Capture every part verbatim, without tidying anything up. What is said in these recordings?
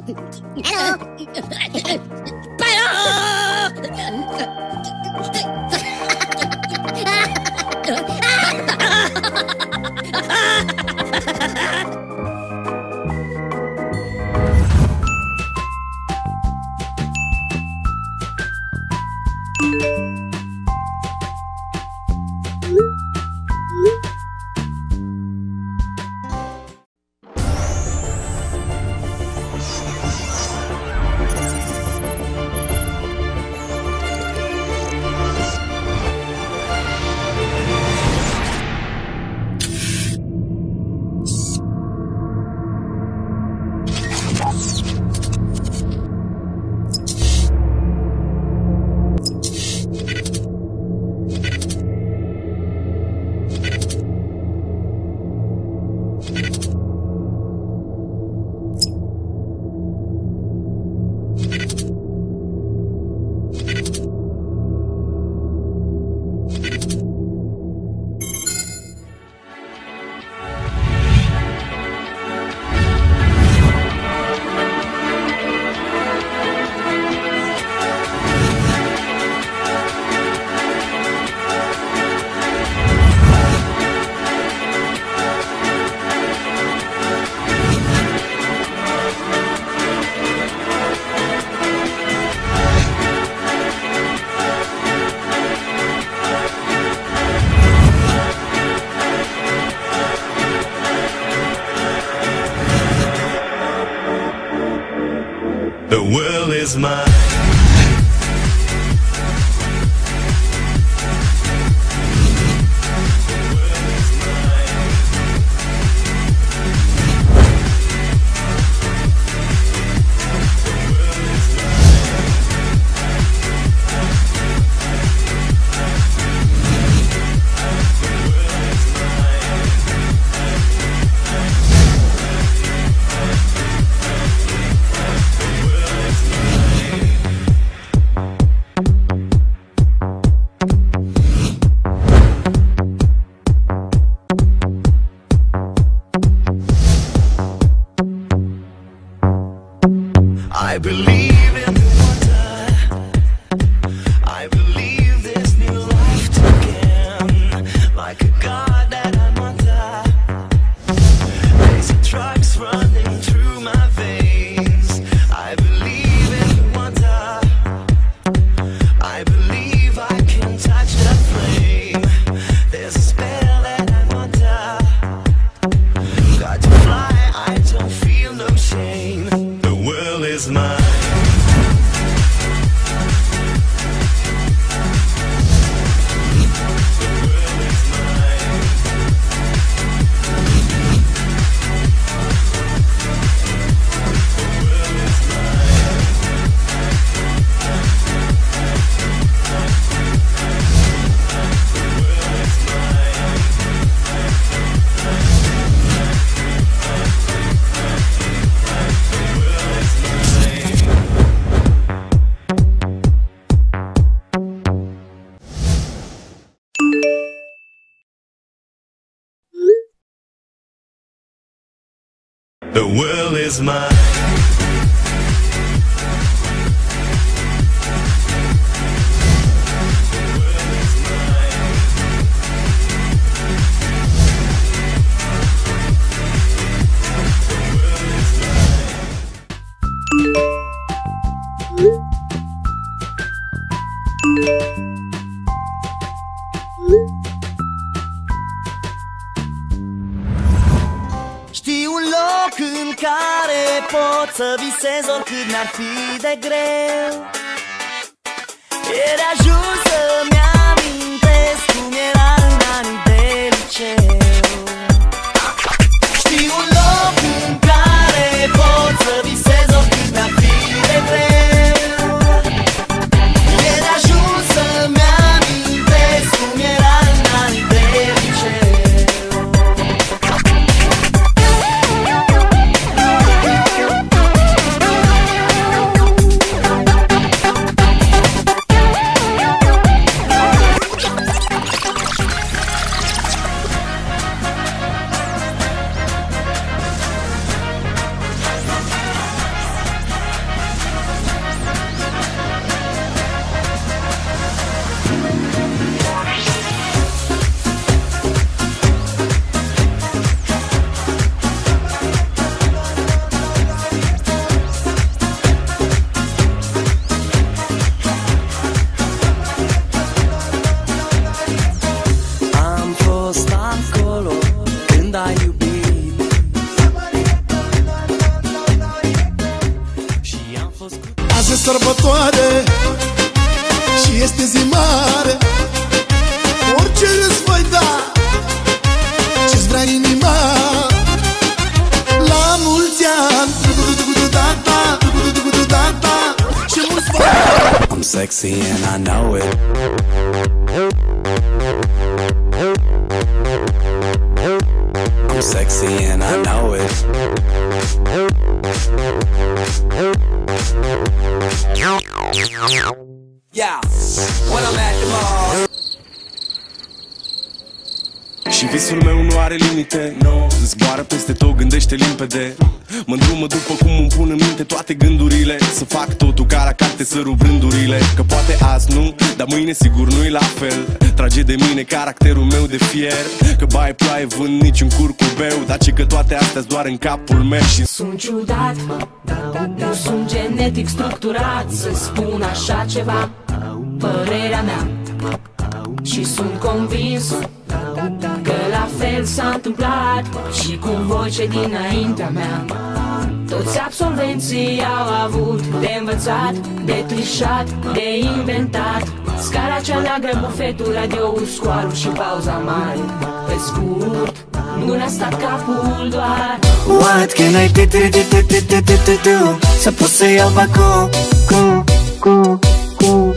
The world is mine. I believe in the wonder. I believe this new life to begin. Like a god that I'm under. Lazy drugs running through my veins. I believe in the wonder. I believe I can touch the flame. There's a spell that I'm under. Got to fly, I don't feel no shame. The world is mine. The world is mine. Știi un loc în care pot să visez oricât n-ar fi de greu. E de ajuns să-mi amintesc cum era în anii de liceu. Știi un loc în care pot să visez oricât n-ar fi de greu. E de ajuns să-mi amintesc cum era în anii de liceu. soare și este zi mare. Orice îți voi da, ce-ți vrea inima. La mulți ani, și mulți bani. I'm sexy and I know it. I'm sexy and I know it. Yeah, when I'm at the mall. Și visul meu nu are limite, no. Zboară peste tot, gândește limpede. Mă îndrumă după cum îmi pun în minte toate gândurile. Să fac totul ca la carte, să rup rândurile. Că poate azi nu, dar mâine sigur nu-i la fel. Trage de mine caracterul meu de fier. Că baie ploaie, vând niciun curcubeu. Dar ce că toate astea-s doar în capul meu. Și sunt ciudat, nu sunt genetic structurat să spun așa ceva, părerea mea. Și sunt convins că la fel s-a întâmplat și cu voi cei dinaintea mea. Toți absolvenții au avut de învățat, de trișat, de inventat. Scara cea neagră, bufetul, radio-ul, scoalul și pauza mare. Pe scurt, nu ne-a stat capul doar. What can I do, do, do, do, do, do, do, do? Să pot să iau bacu, cu, cu, cu.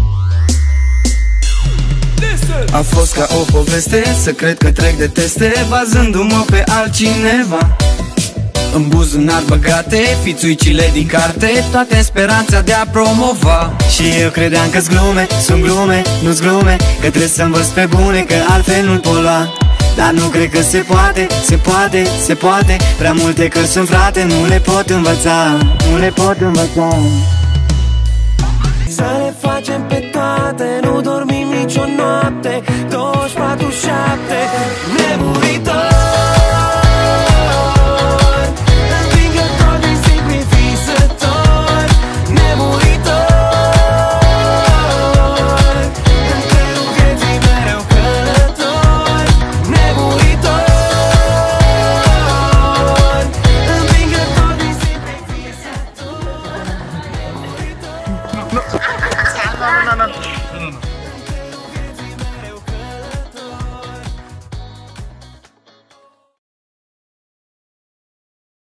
A fost ca o poveste, să cred că trec de teste, bazându-mă pe altcineva. În buzunar băgate, fițuicile din carte, toate speranța de a promova. Și eu credeam că-s glume, sunt glume, nu-s glume, că trebuie să învăț pe bune, că altfel nu-l pot lua. Dar nu cred că se poate, se poate, se poate. Prea multe că sunt frate, nu le pot învăța, nu le pot învăța. Să le facem pe toate, nu dormim nicio noapte, douăzeci și patru șapte, nemuritori. Învingători, discipli, visători, nemuritori. În trenul vieții mereu călători, nemuritori. Învingători, discipli, visători, nemuritori. No, no, no, no.